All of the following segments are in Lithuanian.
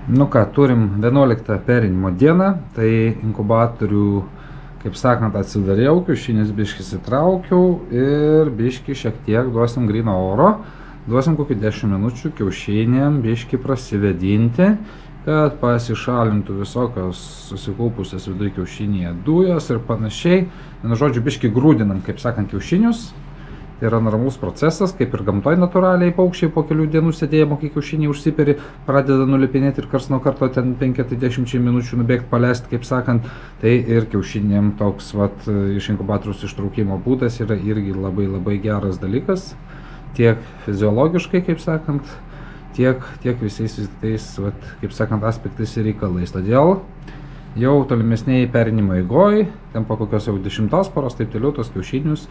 Nu ką, turim 11 perinimo dieną, tai inkubatorių, kaip sakant, atsidariau, kiaušinis biškį įsitraukiau ir biškį šiek tiek duosim gryno oro. Duosim kokį 10 minučių kiaušinėm biškį prasivedinti, kad pasišalintų visokios susikaupusios viduje kiaušinėje dujos ir panašiai. Vienu žodžiu, biškį grūdinam, kaip sakant, kiaušinius. Tai yra normalus procesas, kaip ir gamtoje natūraliai paukščiai po kelių dienų sėdėjimo, kai kiaušiniai užsiperi, pradeda nulipinėti ir kars nuo karto ten 50 minučių nubėgti, paleisti, kaip sakant. Tai ir kiaušinėm toks iš inkubatoriaus ištraukimo būdas yra irgi labai geras dalykas. Tiek fiziologiškai, kaip sakant, tiek visais tais, kaip sakant, aspektais ir reikalais. Todėl jau tolimesniai perinimo eigoj, ten po kokios jau 10 poros, taip toliau, tos kiaušinius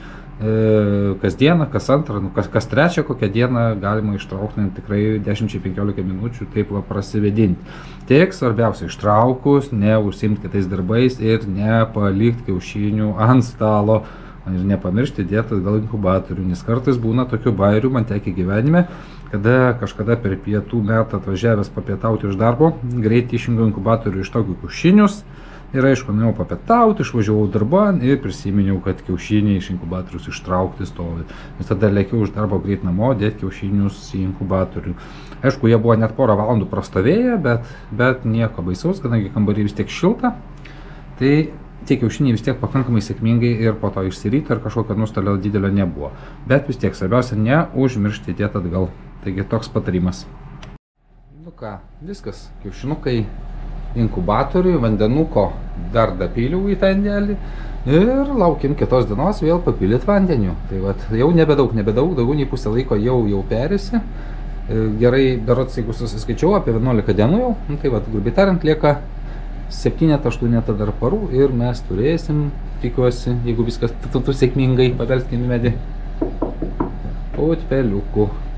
kas dieną, kas antrą, kas trečią kokią dieną galima ištraukti tikrai 10-15 minučių, taip prasivedinti. Tik svarbiausia ištraukus, neužsiimti kitais darbais ir nepalikti kiaušinių ant stalo. Ir nepamiršti dėti atgal inkubatorių, nes kartais būna tokių bairių, man tekia gyvenime, kada kažkada per pietų metą atvažiavęs papietauti iš darbo, greitai išjungiau inkubatorių iš tokių kiaušinius ir aišku, nuėjau papietauti, išvažiavau darbon ir prisiminiau, kad kiaušiniai iš inkubatorius ištraukti stovi. Ir tada lėkiau iš darbo greit namo dėti kiaušinius į inkubatorių. Aišku, jie buvo net porą valandų prastovėję, bet nieko baisaus, kadangi kambarį vis tiek šilta, tai tie kiaušiniai vis tiek pakankamai sėkmingai ir po to išsirito ir kažkokio nuostolio didelio nebuvo. Bet vis tiek svarbiausia neužmiršti dėti atgal. Taigi toks patarimas. Nu ką, viskas. Kiaušinukai inkubatoriui, vandenuko dar dapyliau į tą indelį ir laukim kitos dienos vėl papilyti vandeniu. Tai jau nebedaug, daugiau nei pusę laiko jau perisi. Gerai, berods, jeigu susiskaičiau, apie 11 dienų jau. Tai grubiai tariant, lieka 7-8 dar parų ir mes turėsim, tikiuosi, jeigu viskas būtų sėkmingai, pabelskim į medį, putpeliukų.